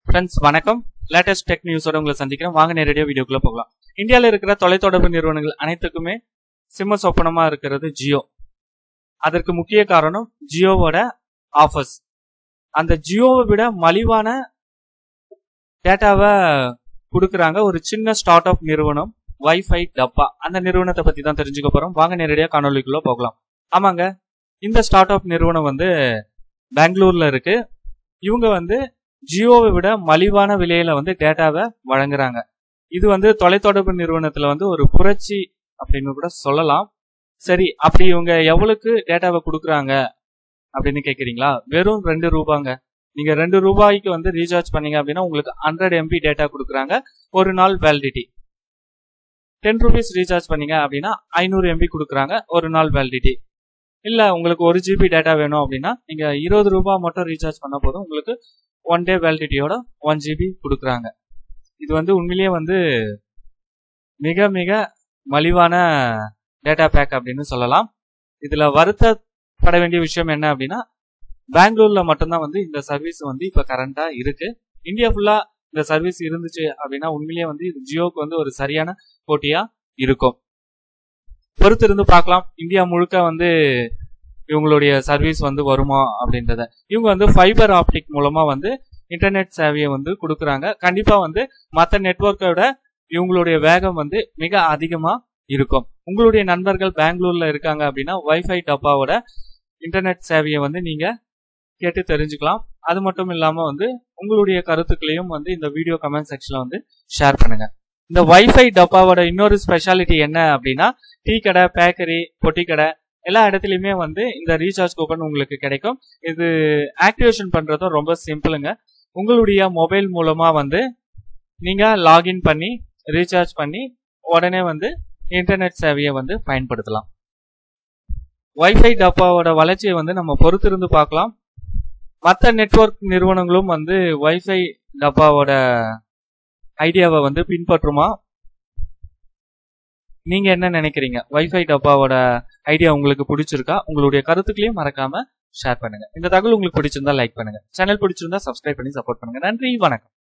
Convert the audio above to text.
Friends வணக்கம். Latest tech நியூஸோட உங்களை சந்திக்கிறோம். வாங்க நேரடியாக வீடியோக்குள்ள போகலாம். இந்தியாவில் இருக்கிற தொலைத்தொடர்பு நிறுவனங்கள் அனைத்துக்குமே சிம்ம சொப்பனமா இருக்கிறது ஜியோ. அதற்கு முக்கிய காரணம் ஜியோவோட ஆஃபர்ஸ். அந்த ஜியோவை விட மலிவான டேட்டாவை கொடுக்குறாங்க ஒரு சின்ன ஸ்டார்ட் அப் நிறுவனம் வைஃபை டப்பா. அந்த நிறுவனத்தை பத்தி தான் தெரிஞ்சுக்க போறோம். வாங்க நேரடியாக காணொலிக்குள்ள போகலாம். ஆமாங்க, இந்த ஸ்டார்ட் அப் நிறுவனம் பெங்களூர்ல இருக்கு. இவங்க ஜியோவை விட மலிவான விலையில டேட்டாவை வழங்குறாங்க. இது தொலைத்தொடர்பு நிறுவனத்துல ஒரு புரட்சி அப்படின்னு கூட சொல்லலாம். சரி, அப்படி இவங்க எவ்வளவுக்கு டேட்டாவை கொடுக்குறாங்க அப்படின்னு கேக்குறீங்களா? வெறும் 2 ரூபாங்க. நீங்க 2 ரூபாய்க்கு ரீசார்ஜ் பண்ணீங்க அப்படின்னா உங்களுக்கு 100 MB டேட்டா கொடுக்குறாங்க. ஒரு நாள் வேலிடிட்டி. 10 rupees ரீசார்ஜ் பண்ணீங்க அப்படின்னா 500 MB கொடுக்குறாங்க. ஒரு நாள் வேலிடிட்டி. இல்ல உங்களுக்கு 1 GB டேட்டா வேணும் அப்படின்னா நீங்க 20 ரூபாய் மட்டும் ரீசார்ஜ் பண்ண போதும் உங்களுக்கு 1 day வேலிடிட்டியோட 1 GB கொடுக்குறாங்க. இது உண்மையிலேயே மிக மிக மலிவான டேட்டா பேக் அப்படின்னு சொல்லலாம். இதுல வருத்தப்பட வேண்டிய விஷயம் என்ன அப்படின்னா, பெங்களூர்ல மட்டும்தான் இந்த சர்வீஸ் இப்ப கரண்டா இருக்கு. இந்தியா ஃபுல்லா இந்த சர்வீஸ் இருந்துச்சு அப்படின்னா உண்மையிலேயே இது ஜியோக்கு ஒரு சரியான போட்டியா இருக்கும். பொறுத்திருந்து பார்க்கலாம். இந்தியா முழுக்க இவங்களுடைய சர்வீஸ் வருமா அப்படின்றத. இவங்க ஃபைபர் ஆப்டிக் மூலமா இன்டர்நெட் சேவையை கொடுக்குறாங்க. கண்டிப்பா மற்ற நெட்வொர்க்கோட இவங்களுடைய வேகம் மிக அதிகமா இருக்கும். உங்களுடைய நண்பர்கள் பெங்களூர்ல இருக்காங்க அப்படின்னா வைஃபை டப்பாவோட இன்டர்நெட் சேவையை நீங்க கேட்டு தெரிஞ்சுக்கலாம். அது மட்டும் இல்லாம உங்களுடைய கருத்துக்களையும் இந்த வீடியோ கமெண்ட் செக்ஷன்ல ஷேர் பண்ணுங்க. இந்த வைஃபை டப்பாவோட இன்னொரு ஸ்பெஷாலிட்டி என்ன அப்படின்னா, டீ கடை, பேக்கரி, பொட்டி கடை எல்லா இடத்துலயுமே இந்த ரீசார்ஜ் கூப்பன் உங்களுக்கு கிடைக்கும். இது ஆக்டிவேஷன் பண்றதும் ரொம்ப சிம்பிளுங்க. உங்களுடைய மொபைல் மூலமா நீங்க லாகின் பண்ணி ரீசார்ஜ் பண்ணி உடனே இன்டர்நெட் சேவையை பயன்படுத்தலாம். வைஃபை டப்பாவோட வளர்ச்சியை நம்ம பொறுத்திருந்து பார்க்கலாம். மற்ற நெட்வொர்க் நிறுவனங்களும் வைஃபை டப்பாவோட ஐடியாவை பின்பற்றுமா? நீங்க என்ன நினைக்கிறீங்க? வைஃபை டப்பாவோட ஐடியா உங்களுக்கு பிடிச்சிருக்கா? உங்களுடைய கருத்துக்களையும் மறக்காம ஷேர் பண்ணுங்க. இந்த தகவல் உங்களுக்கு பிடிச்சிருந்தா லைக் பண்ணுங்க. சேனல் பிடிச்சிருந்தா சப்ஸ்கிரைப் பண்ணி சப்போர்ட் பண்ணுங்க. நன்றி, வணக்கம்.